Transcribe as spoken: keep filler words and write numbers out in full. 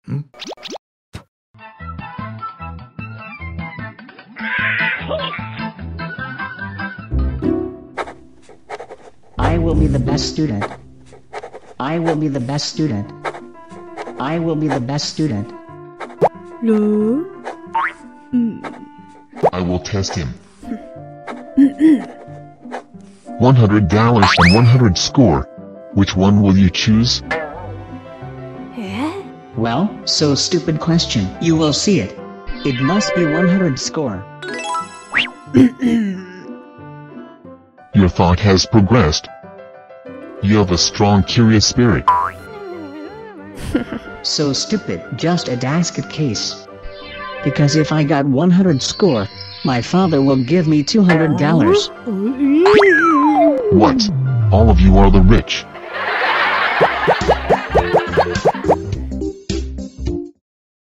Hmm? I will be the best student. I will be the best student. I will be the best student. No. I will test him. one hundred dollars and one hundred score. Which one will you choose? Well, so stupid question. You will see it. It must be one hundred score. Your thought has progressed. You have a strong curious spirit. So stupid, just a basket case. Because if I got one hundred score, my father will give me two hundred dollars. What? All of you are the rich.